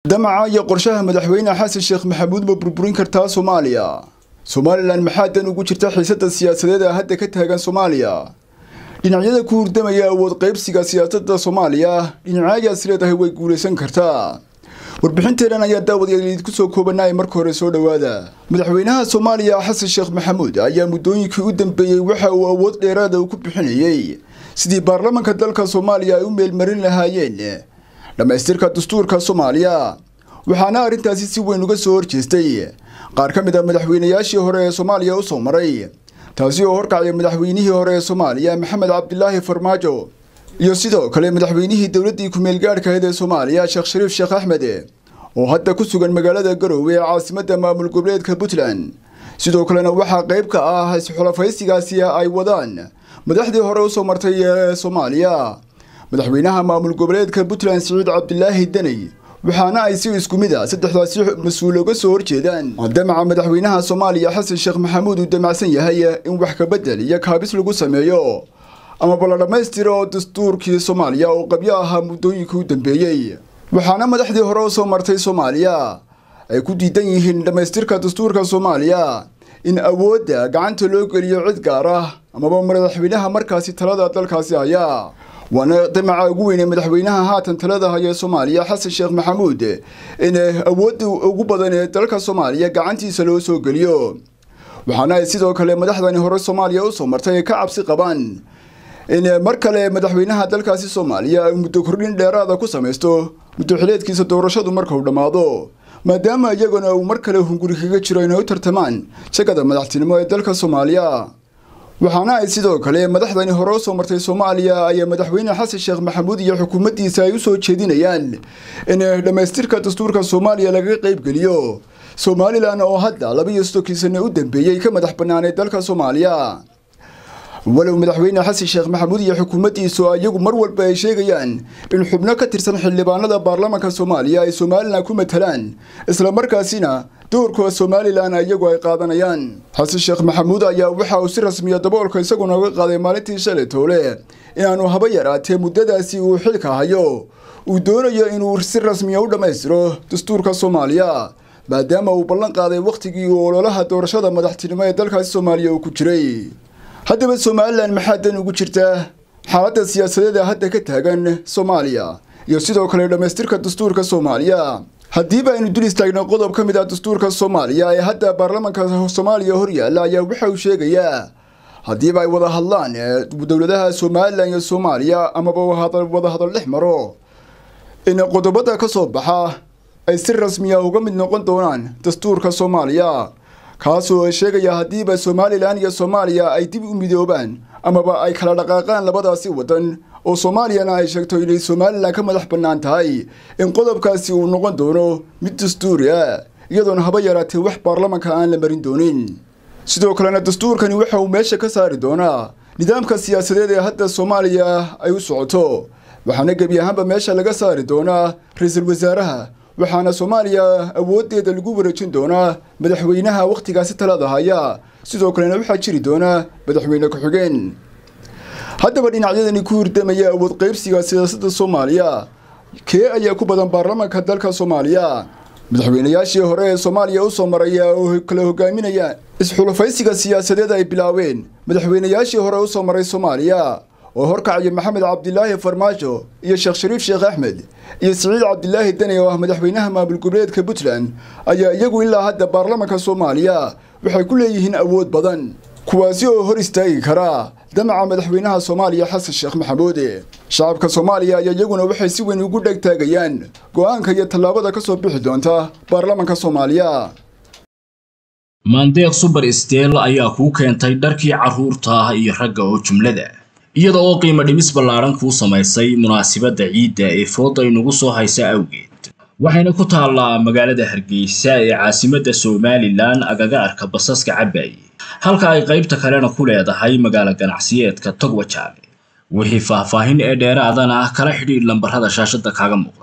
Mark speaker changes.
Speaker 1: دمعة يقرشها مدحوينا حسن الشيخ محمود ببربرين كرتا سوماليا سوماليلاند maxaa ugu jirta xiisadda siyaasadeed ee hadda ka taagan Soomaaliya dhinacyada ku hurdamaya awood qaybsiga siyaasadda Soomaaliya dhinacyaha sileedahay way guuleysan kartaa warbixinteedan ayaa daawadayay ku soo koobanay markii hore soo dhawaada madaxweynaha Soomaaliya Xasan Sheekh Maxamuud ayaa muddooyinkii u dambeeyay waxa uu awood dheeraad ah ku bixinayay sidii baarlamaanka dalka Soomaaliya ay u meel marin lahaayeen dhamaystirka dastuurka Soomaaliya waxaana arintaasi si weyn uga soo horjeestay qaar ka mid ah madaxweynayaashii hore ee Soomaaliya u soo maray taasi oo horkacay madaxweynihii hore ee Soomaaliya Maxamed Cabdullaahi Farmaajo iyo sidoo kale madaxweynihii dawladda ku meel gaarka ah ee Soomaaliya Sheekh Shariif Sheekh Axmed oo hadda ku sugan magaalada Garowe ee caasimadda maamul goboleedka Puntland sidoo kalena waxa qayb ka ah xulafaysigaasi ay wadaan madaxdii hore u soo martay ee Soomaaliya madaxweynaha maamul goboleedka Puntland Saciid Cabdullaahi Dani waxaana ay si isku mid ah saddexdaasi mas'uul uga soo horjeedaan damaca madaxweynaha Soomaaliya Xasan Sheekh Maxamuud uu damacsan yahay in wax ka bedel iyo kaabis lagu sameeyo ama bal dhamaystiro dastuurkii Soomaaliya oo qabyo ah muddooyinkii u dambeeyay waxaana madaxdii hore u soo martay Soomaaliya ay ku diidan yihiin dhamaystirka dastuurka Soomaaliya in awoodda gacanta loo geliyo cid gaar ah ama madaxweynaha markaasi talada dalkaasi haya وانا دمع ugu madaxweynaha haatan talada haya Soomaaliya Xasan Sheekh Maxamuud in awood ugu badan ee dalka Soomaaliya gacantiisa loo soo geliyo waxaana sidoo kale madaxdani hore Soomaaliya u soo martay ka cabsi qabaan in mar kale madaxweynaha dalkaasi Soomaaliya muddo kordhin dheeraad ah ku sameysto muddo xileedkiisa doorashadu marka uu dhamaado maadaama iyaguna uu mar kale hunguri kaga jiro inay u tartamaan shaqada madaxtinimo ee dalka Soomaaliya waxaana ay sidoo kale madaxdani hore u soo martay Soomaaliya ay madaxweyne Xasan Sheekh Maxamuud iyo xukuumaddiisa ay u soo jeedinayaan in dhamaystirka dastuurka Soomaaliya laga qayb geliyo Soomaaliland oo hadda 2 sano u dambeeyay ka madax banaanay dalka Soomaaliya walow madaxweyne Xasan Sheekh Maxamuud iyo xukuumaddiisu ayagu mar walba ay sheegayaan in xubno ka tirsan xildhibaanada baarlamaanka Soomaaliya ay Soomaaliland ku matalaan isla markaasina doorka Soomaaliland ayagu ay qaadanayaan Xasan Sheekh Maxamuud ayaa waxa uu si rasmi ah daboolka isaguna uga qaaday maalintii shalay toole inaanu haba yaraatee muddadaasi uu xilka hayo uu doonayo inuu si rasmi ah u dhamaystiro dastuurka Soomaaliya maadaama uu ballan qaaday waqtigii uu ololaha doorashada madaxtinimo ee dalkaasi Soomaaliya uu ku jiray haddaba Soomaaliland maxaa ugu jirta xaaladda siyaasadeed ee hadda ka taagan Soomaaliya iyo sidoo kale dhamaystirka dastuurka Soomaaliya haddii aynu dul istaagno qodob ka mid ah dastuurka Soomaaliya ee hadda baarlamaanka Soomaaliya hor yaala ayaa waxa uu sheegayaa haddii ay wada hadlaan dawladaha Soomaaliland iyo Soomaaliya ama wada hadal dhex maro in qodobada ka soo baxa ay si rasmi ah uga mid noqon doonaan dastuurka Soomaaliya kaasoo sheegaya haddii Soomaaliland iyo Soomaaliya ay dib u midoobaan ama ay kala dhaqaaqaan labadaasi wadan oo Soomaaliyana ay sheegto inay Soomaaliland ka madax bannaan tahay in qodobkaasi uu noqon doono mid dastuuri ah iyadoo haba yaraatee wax baarlamaanka aan la marin doonin sidoo kalena dastuurkani waxa uu meesha ka saari doonaa nidaamka siyaasadeed ee hadda Soomaaliya ay u socoto waxaana gebi ahaanba meesha laga saari doonaa ra'iisul wasaaraha waxaana Soomaaliya awoodeeda lagu wareejin doonaa madaxweynaha waqtigaasi talada haya sidoo kalena waxa jiri doona madaxweyne ku xigeen haddaba dhinacyadani ku hurdamaya awood qaybsiga siyaasadda Soomaaliya kee ayaa ku badan baarlamaanka dalka Soomaaliya madaxweynayaashii hore ee Soomaaliya u soo maray oo kala hogaaminaya isxulafaysiga siyaasadeed ay bilaaween madaxweynayaashii hore u soo maray Soomaaliya oo horkacay Maxamed Cabdullaahi Farmaajo iyo Sheekh Shariif Sheekh Axmed iyo Saciid Cabdullaahi Dani oo madaxweynaha maamul goboleedka Puntland ayaa iyagu ilaa hadda baarlamaanka Soomaaliya waxay ku leeyihiin awood badan kuwaasi oo hor istaagi kara damaca madaxweynaha Soomaaliya Xasan Sheekh Maxamuud shacabka Soomaaliya ayaa iyaguna waxay si weyn ugu dhagtaagayaan go'aanka iyo tallaabada ka soo bixi doonta baarlamaanka Soomaaliya
Speaker 2: Mandeeq Super Steel ayaa ku keentay dharkii caruurta iyo ragga oo jumlada iyada oo qiimo dhimis ballaaran ku samaysay munaasabadda ciidda ee fooda inagu soo haysa awgeed waxayna ku taallaa magaalada Hargeysa ee caasimadda Soomaaliland agagaarka basaska Cabay halka ay qaybta kalena ku leedahay magaalo ganacsiyeedka Togwajaale wixii faahfaahin ee dheeraadana kala xidhiidh lambarada shaashada kaaga muuqda